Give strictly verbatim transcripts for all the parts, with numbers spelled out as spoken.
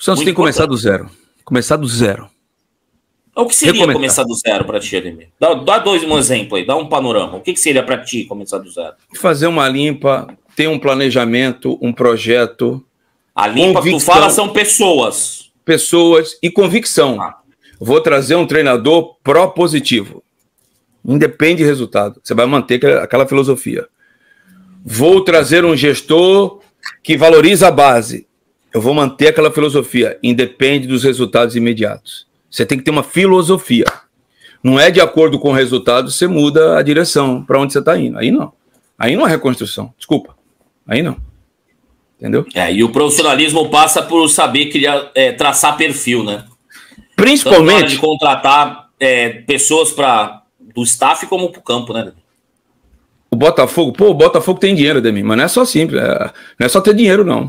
O Santos Muito tem que começar importante. do zero. Começar do zero. O que seria Recomeçar. começar do zero para ti, Ademir? Dá, dá dois um exemplo aí, dá um panorama. O que, que seria para ti começar do zero? Fazer uma limpa, ter um planejamento, um projeto. A limpa que tu convicção, fala são pessoas. Pessoas e convicção. Ah. Vou trazer um treinador pró-positivo. Independe do resultado. Você vai manter aquela, aquela filosofia. Vou trazer um gestor que valoriza a base. Eu vou manter aquela filosofia. Independe dos resultados imediatos. Você tem que ter uma filosofia. Não é de acordo com o resultado, você muda a direção para onde você está indo. Aí não. Aí não é reconstrução. Desculpa. Aí não. Entendeu? É, e o profissionalismo passa por saber criar, é, traçar perfil, né? Principalmente... Tanto na hora de contratar é, pessoas para do staff como para o campo, né? O Botafogo... Pô, o Botafogo tem dinheiro, Ademir, mas não é só simples. É, não é só ter dinheiro, não.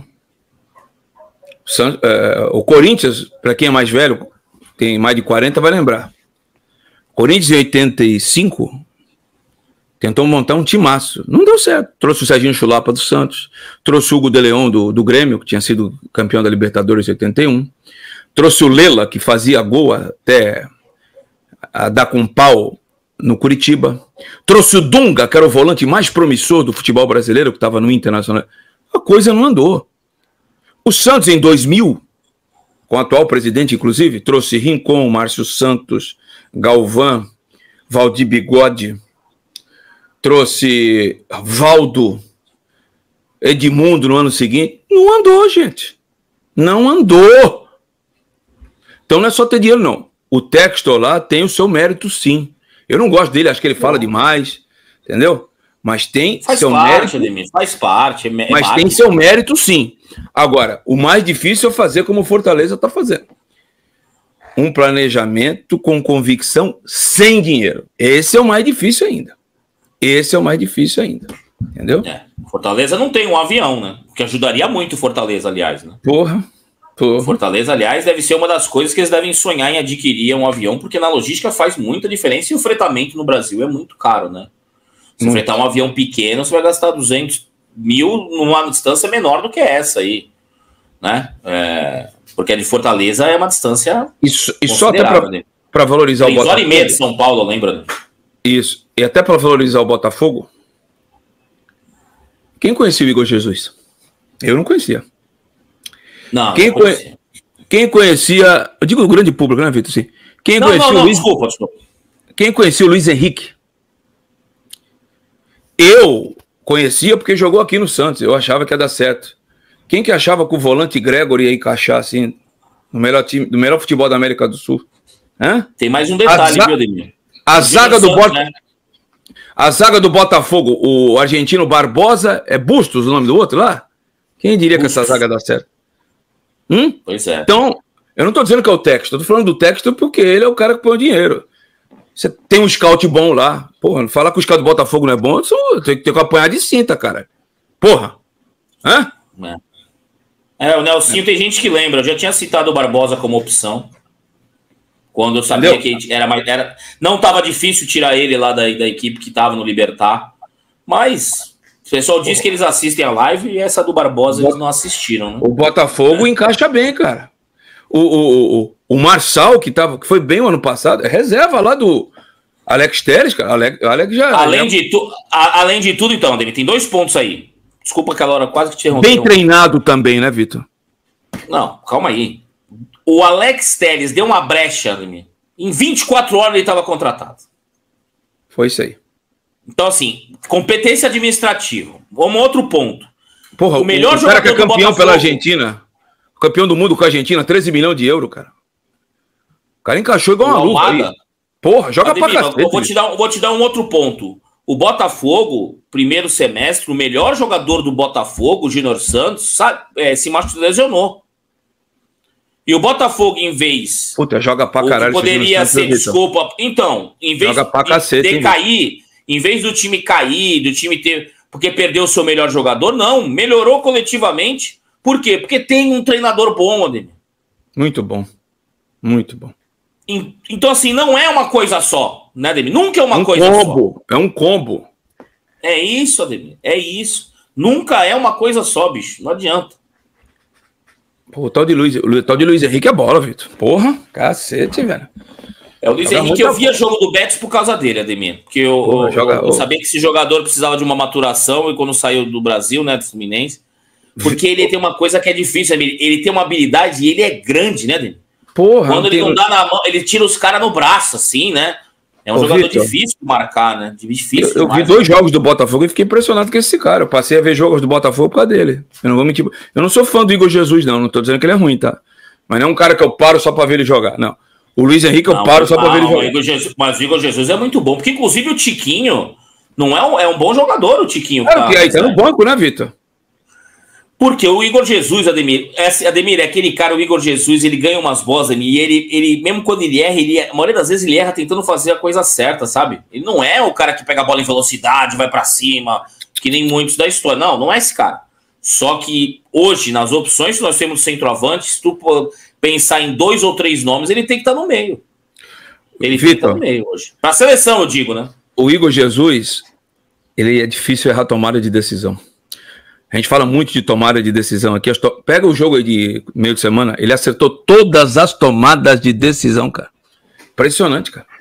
O, San, é, o Corinthians, para quem é mais velho... tem mais de quarenta, vai lembrar. Corinthians em oitenta e cinco tentou montar um timaço. Não deu certo. Trouxe o Serginho Chulapa do Santos, trouxe o Hugo de Leon do, do Grêmio, que tinha sido campeão da Libertadores em oitenta e um, trouxe o Lela, que fazia gol até a dar com pau no Curitiba, trouxe o Dunga, que era o volante mais promissor do futebol brasileiro, que estava no Internacional. A coisa não andou. O Santos em dois mil... com o atual presidente, inclusive, trouxe Rincon, Márcio Santos, Galvão, Valdir Bigode, trouxe Valdo, Edmundo no ano seguinte. Não andou, gente. Não andou. Então não é só ter dinheiro, não. O Textor lá tem o seu mérito, sim. Eu não gosto dele, acho que ele fala demais, entendeu? Mas tem faz seu parte, mérito. Ademir, faz parte. É mas marketing. Tem seu mérito, sim. Agora, o mais difícil é fazer como o Fortaleza está fazendo. Um planejamento com convicção sem dinheiro. Esse é o mais difícil ainda. Esse é o mais difícil ainda. Entendeu? É. Fortaleza não tem um avião, né? O que ajudaria muito o Fortaleza, aliás, né? Porra. Porra. Fortaleza, aliás, deve ser uma das coisas que eles devem sonhar em adquirir um avião, porque na logística faz muita diferença e o fretamento no Brasil é muito caro, né? Se Muito. fretar um avião pequeno, você vai gastar duzentos mil numa distância menor do que essa aí, né? É, porque a de Fortaleza é uma distância Isso, e só até considerável, para valorizar o três horas e Botafogo. meia de São Paulo, lembra? Né? Isso. E até para valorizar o Botafogo. Quem conhecia o Igor Jesus? Eu não conhecia. Não, Quem, não conhe... conhecia. Quem conhecia... Eu digo o grande público, né, Vitor? Sim. Quem Não, conhecia não, não, o Luiz... desculpa, desculpa. Quem conhecia o Luiz Henrique? Eu conhecia porque jogou aqui no Santos. Eu achava que ia dar certo. Quem que achava que o volante Gregory ia encaixar assim no melhor time, no melhor futebol da América do Sul? Hã? Tem mais um detalhe, za... viu, Ademir? A zaga do Santos, Bota... né? A zaga do Botafogo, o argentino Barbosa, é Bustos o nome do outro lá? Quem diria Bustos. Que essa zaga dá certo? Hum? Pois é. Então, eu não estou dizendo que é o Textor, estou falando do Textor porque ele é o cara que põe o dinheiro. Você tem um scout bom lá. Porra, falar que o scout do Botafogo não é bom, tem que ter que apanhar de cinta, cara. Porra. Hã? É, é o Nelsinho é. Tem gente que lembra. Eu já tinha citado o Barbosa como opção. Quando eu sabia Entendeu? que era mais. Era, não estava difícil tirar ele lá da, da equipe que estava no Libertar. Mas o pessoal diz que eles assistem a live e essa do Barbosa eles não assistiram. Né? O Botafogo é. encaixa bem, cara. O, o, o, o Marçal, que, tava, que foi bem o ano passado, é reserva lá do Alex Telles, cara. Alex, Alex já. Além, já... De tu, a, além de tudo, então, Ademir, tem dois pontos aí. Desculpa aquela hora quase que te interrompeu. Bem treinado também, né, Vitor? Não, calma aí. O Alex Telles deu uma brecha, Ademir. Em vinte e quatro horas ele estava contratado. Foi isso aí. Então, assim, competência administrativa. Vamos a outro ponto. Porra, o melhor o jogador cara que é campeão Botafogo, pela Argentina, campeão do mundo com a Argentina, treze milhões de euros, cara. O cara encaixou igual uma luva aí. Porra, joga Ademir, pra cacete. Eu vou te, dar, vou te dar um outro ponto. O Botafogo, primeiro semestre, o melhor jogador do Botafogo, o Júnior Santos, sabe, é, se machucou, lesionou. E o Botafogo, em vez... Puta, joga pra caralho. Poderia ser, desculpa... Então, em vez joga pra de, cacete, de hein, cair, em vez do time cair, do time ter... Porque perdeu o seu melhor jogador, não. Melhorou coletivamente. Por quê? Porque tem um treinador bom, Ademir. Muito bom. Muito bom. Então, assim, não é uma coisa só, né, Ademir? Nunca é uma um coisa combo. só. É um combo. É isso, Ademir. É isso. Nunca é uma coisa só, bicho. Não adianta. Pô, o tal de Luiz, o tal de Luiz Henrique é bola, Vitor. Porra, cacete, velho. É o Luiz joga Henrique, eu via jogo do Betis por causa dele, Ademir. Porque eu, Porra, eu, joga, eu, eu sabia que esse jogador precisava de uma maturação e quando saiu do Brasil, né, do Fluminense. Porque ele tem uma coisa que é difícil, Ademir. Ele tem uma habilidade e ele é grande, né, Ademir? Porra. Quando ele não dá na mão, ele tira os caras no braço, assim, né? É um Ô, jogador Victor, difícil de marcar, né? Difícil eu, eu vi dois jogos do Botafogo e fiquei impressionado com esse cara. Eu passei a ver jogos do Botafogo por causa dele. Eu não vou mentir. Eu não sou fã do Igor Jesus, não. Não tô dizendo que ele é ruim, tá? Mas não é um cara que eu paro só pra ver ele jogar. Não. O Luiz Henrique eu não, paro só não, pra ver ele jogar. Igor Jesus, mas o Igor Jesus é muito bom. Porque, inclusive, o Tiquinho não é um, é um bom jogador, o Tiquinho. É, que aí tá no banco, né, Vitor? Porque o Igor Jesus, Ademir, é, Ademir, é aquele cara, o Igor Jesus, ele ganha umas bolas, Ademir, e ele, ele, mesmo quando ele erra, ele, a maioria das vezes ele erra tentando fazer a coisa certa, sabe? Ele não é o cara que pega a bola em velocidade, vai pra cima, que nem muitos da história. Não, não é esse cara. Só que hoje, nas opções que nós temos centroavante, se tu pensar em dois ou três nomes, ele tem que estar no meio. Ele Victor, tem que estar no meio hoje. Pra seleção, eu digo, né? O Igor Jesus, ele é difícil errar tomada de decisão. A gente fala muito de tomada de decisão aqui. To... Pega o jogo aí de meio de semana, ele acertou todas as tomadas de decisão, cara. Impressionante, cara.